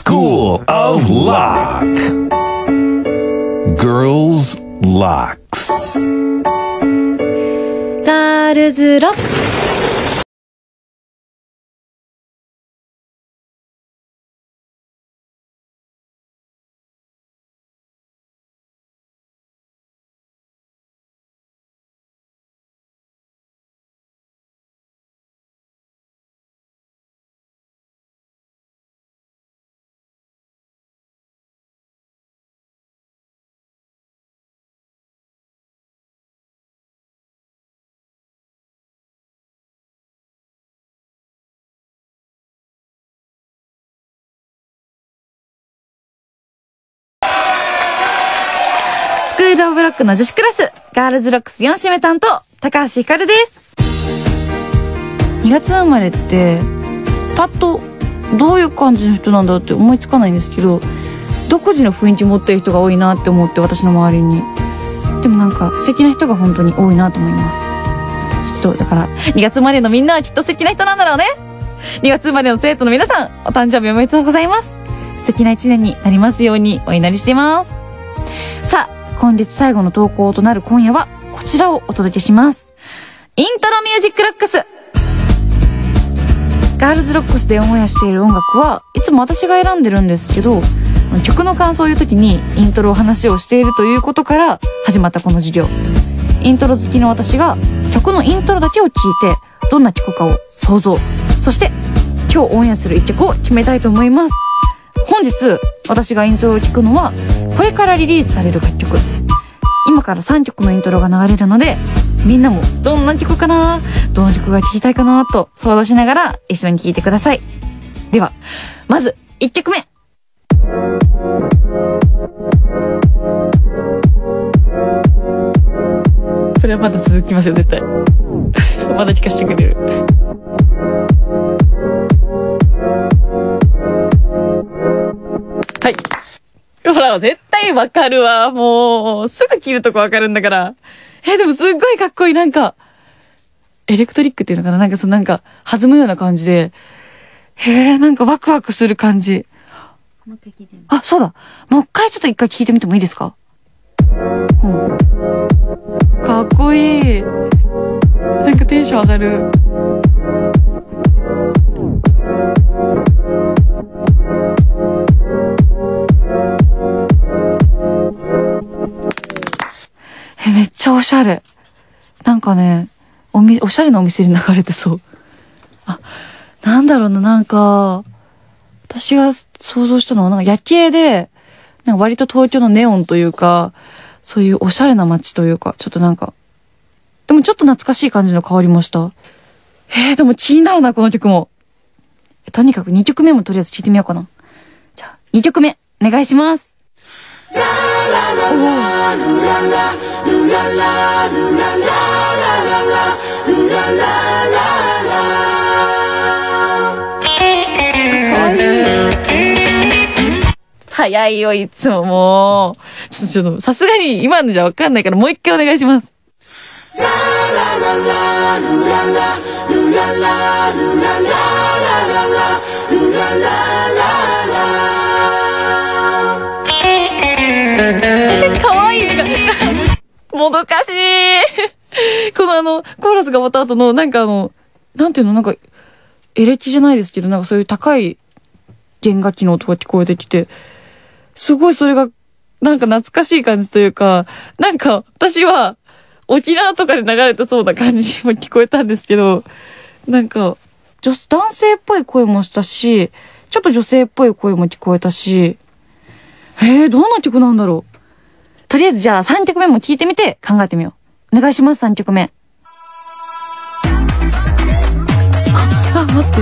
School of Lock. Girls Locks. ガールズロックス。スクールオブロックの女子クラス、ガールズロックス4週目担当、高橋ひかるです。2月生まれって、パッとどういう感じの人なんだって思いつかないんですけど、独自の雰囲気持ってる人が多いなって思って、私の周りに。でもなんか素敵な人が本当に多いなと思います。きっと、だから2月生まれのみんなはきっと素敵な人なんだろうね。2月生まれの生徒の皆さん、お誕生日おめでとうございます。素敵な一年になりますようにお祈りしています。さあ、今月最後の投稿となる今夜はこちらをお届けします。イントロミュージックロックス。ガールズロックスでオンエアしている音楽はいつも私が選んでるんですけど、曲の感想を言う時にイントロを話をしているということから始まったこの授業。イントロ好きの私が曲のイントロだけを聞いてどんな曲かを想像、そして今日オンエアする一曲を決めたいと思います。本日私がイントロを聞くのはこれからリリースされる楽曲。今から3曲のイントロが流れるので、みんなもどんな曲かな、どの曲が聴きたいかなと想像しながら一緒に聴いてください。ではまず1曲目。これはまだ続きますよ絶対。まだ聴かせてくれる。はい。ほら、絶対わかるわ。もう、すぐ切るとこわかるんだから。でもすっごいかっこいい。なんか、エレクトリックっていうのかな、なんかなんか、弾むような感じで。なんかワクワクする感じ。あ、そうだ。もう一回ちょっと一回聞いてみてもいいですか？かっこいい。なんかテンション上がる。めっちゃおしゃれ。なんかね、おしゃれなお店に流れてそう。あ、なんだろうな、なんか、私が想像したのはなんか夜景で、なんか割と東京のネオンというか、そういうおしゃれな街というか、ちょっとなんか、でもちょっと懐かしい感じの香りもした。でも気になるな、この曲も。とにかく2曲目もとりあえず聴いてみようかな。じゃあ、2曲目、お願いします。早いよ、いつももう。ちょっと、さすがに今のじゃわかんないからもう一回お願いします。かわいいね。もどかしい。このコーラスが終わった後の、なんかなんていうの、なんか、エレキじゃないですけど、なんかそういう高い弦楽器の音が聞こえてきて、すごいそれが、なんか懐かしい感じというか、なんか私は沖縄とかで流れてそうな感じも聞こえたんですけど、なんか、男性っぽい声もしたし、ちょっと女性っぽい声も聞こえたし、どんな曲なんだろう。とりあえずじゃあ3曲目も聞いてみて考えてみよう。お願いします、3曲目。待って。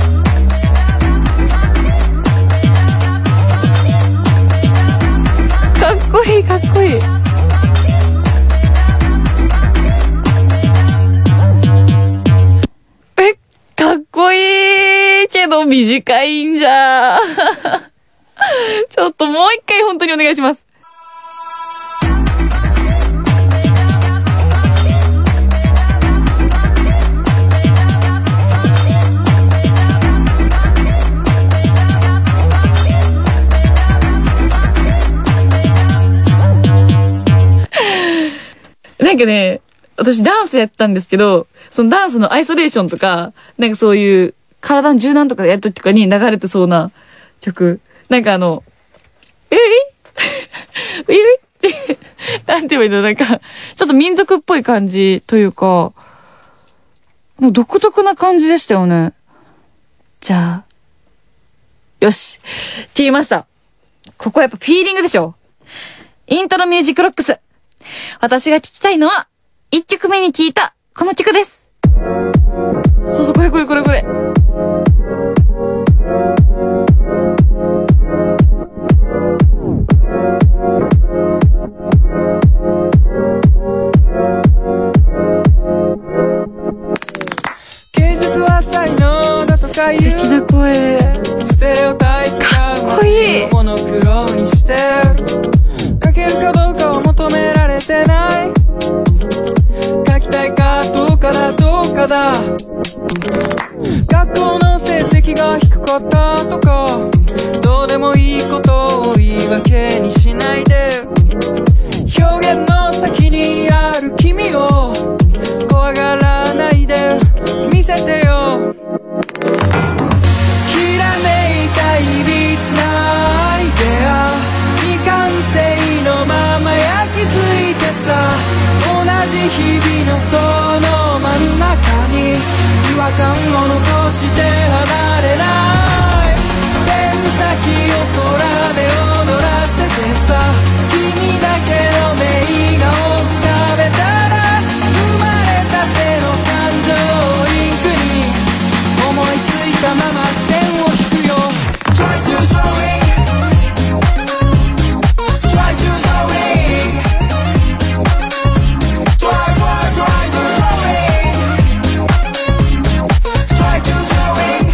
かっこいい、かっこいい。かっこいいけど短いんじゃ。ちょっともう一回本当にお願いします。 なんかね、私ダンスやってたんですけど、そのダンスのアイソレーションとか、なんかそういう体の柔軟とかやるときとかに流れてそうな曲。なんかえいって、なんて言えばいいの、なんか、ちょっと民族っぽい感じというか、独特な感じでしたよね。じゃあ、よし。決めました。ここはやっぱフィーリングでしょ。イントロミュージックロックス。私が聞きたいのは、1曲目に聞いた、この曲です。そうそう、これ。素敵な声。かっこいい。 モノクロにして書けるかどうかは求められてない。書きたいかどうかだ学校の成績が低かったとか、どうでもいいことを言い訳にしないで、表現の先にある君を怖がらないで見せてよ。ひらめいたいびつなアイデア、未完成のまま焼き付いてさ、同じ日々のその真ん中に違和感を残して離れない。ペン先を空で踊らせてさ、君だけの名画を浮かべたら、生まれたての感情をインクに思いついたまま線を引くよ。 Try to drawing Try to drawing Try to drawing Try to drawing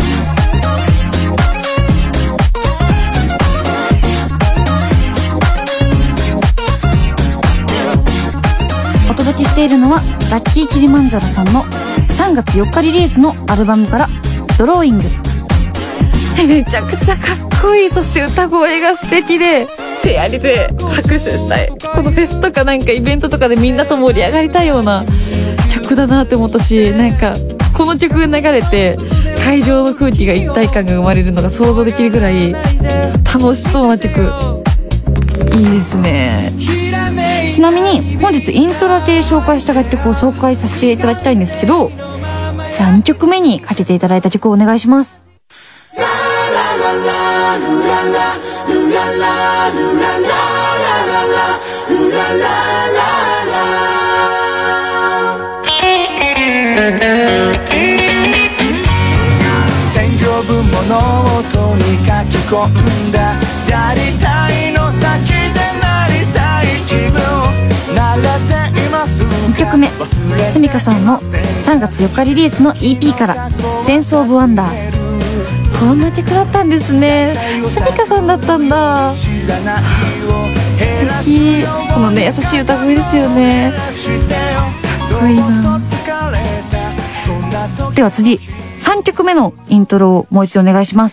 お届けしているのはラッキーキリマンジャロさんの3月4日リリースのアルバムからドローイング。めちゃくちゃかっこいい。そして歌声が素敵で、手ありで拍手したい。このフェスとかなんかイベントとかでみんなと盛り上がりたいような曲だなって思ったし、なんかこの曲が流れて会場の空気が一体感が生まれるのが想像できるぐらい楽しそうな曲。いいですね。ちなみに本日イントロで紹介した楽曲を紹介させていただきたいんですけど、じゃあ2曲目にかけていただいた曲をお願いします。 千行分もの音に書き込んだ、やりたいの先でなりたい自分慣れていますか。 2曲目、スミカさんの3月4日リリースの EP からセンスオブワンダー。こんな曲だったんですね。スミカさんだったんだ。素敵。このね、優しい歌声ですよね。かっこいいな。では次、3曲目のイントロをもう一度お願いします。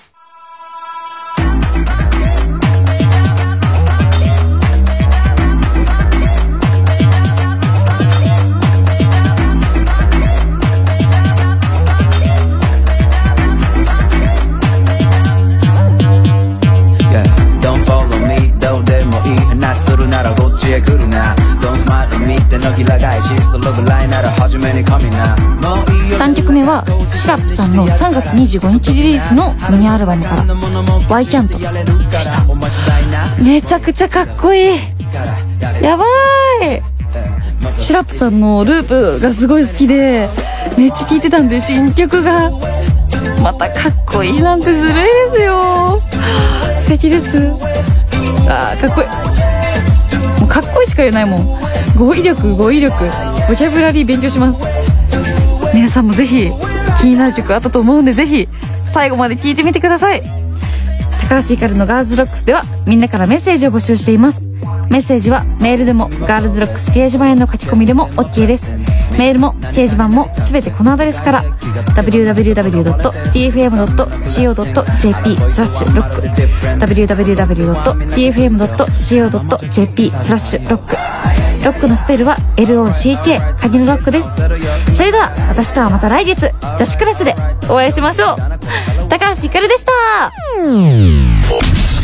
するならこっちへ来るな。Don't smile at me 手のひら返し、そのぐらいなら初めに神な。 3曲目はシラップさんの3月25日リリースのミニアルバムから Why Can't でした。めちゃくちゃかっこいい。やばい。シラップさんのループがすごい好きでめっちゃ聴いてたんで、新曲がまたかっこいいなんてずるいですよ。素敵です。あーかっこいい。もうかっこいいしか言えないもん。語彙力ボキャブラリー勉強します。皆さんもぜひ気になる曲あったと思うんで、ぜひ最後まで聴いてみてください。高橋ひかるのガールズロックスではみんなからメッセージを募集しています。メッセージはメールでもガールズロックス掲示板への書き込みでも OK です。メールも掲示板もすべてこのアドレスから www.tfm.co.jp/rock www.tfm.co.jp/rock ロックのスペルは LOCK、 鍵のロックです。それでは私とはまた来月女子クラスでお会いしましょう。高橋ひかるでした。